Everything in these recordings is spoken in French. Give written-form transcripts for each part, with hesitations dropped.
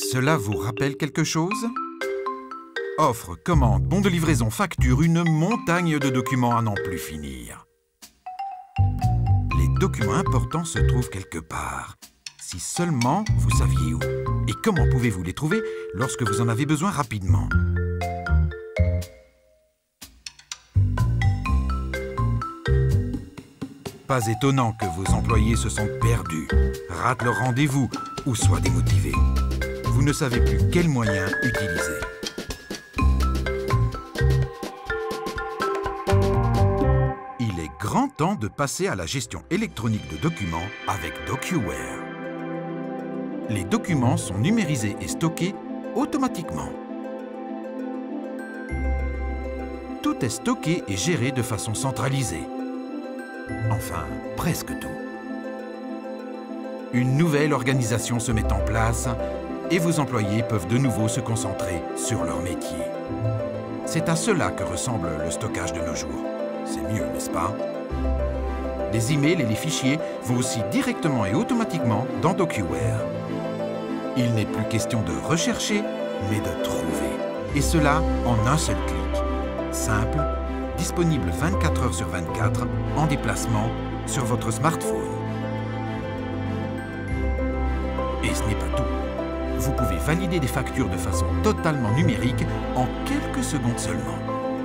Cela vous rappelle quelque chose? Offre, commande, bon de livraison, facture, une montagne de documents à n'en plus finir. Les documents importants se trouvent quelque part. Si seulement vous saviez où. Et comment pouvez-vous les trouver lorsque vous en avez besoin rapidement? Pas étonnant que vos employés se sentent perdus, ratent leur rendez-vous ou soient démotivés. Vous ne savez plus quel moyen utiliser. Il est grand temps de passer à la gestion électronique de documents avec DocuWare. Les documents sont numérisés et stockés automatiquement. Tout est stocké et géré de façon centralisée. Enfin, presque tout. Une nouvelle organisation se met en place et vos employés peuvent de nouveau se concentrer sur leur métier. C'est à cela que ressemble le stockage de nos jours. C'est mieux, n'est-ce pas? Les emails et les fichiers vont aussi directement et automatiquement dans DocuWare. Il n'est plus question de rechercher, mais de trouver. Et cela en un seul clic. Simple, disponible 24 heures sur 24, en déplacement, sur votre smartphone. Et ce n'est pas tout. Vous pouvez valider des factures de façon totalement numérique en quelques secondes seulement.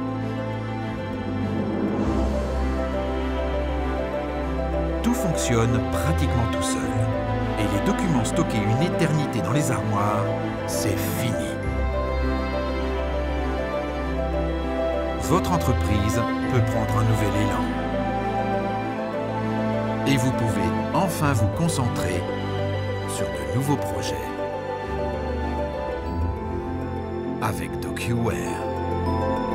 Tout fonctionne pratiquement tout seul. Et les documents stockés une éternité dans les armoires, c'est fini. Votre entreprise peut prendre un nouvel élan. Et vous pouvez enfin vous concentrer sur de nouveaux projets. Avec DocuWare.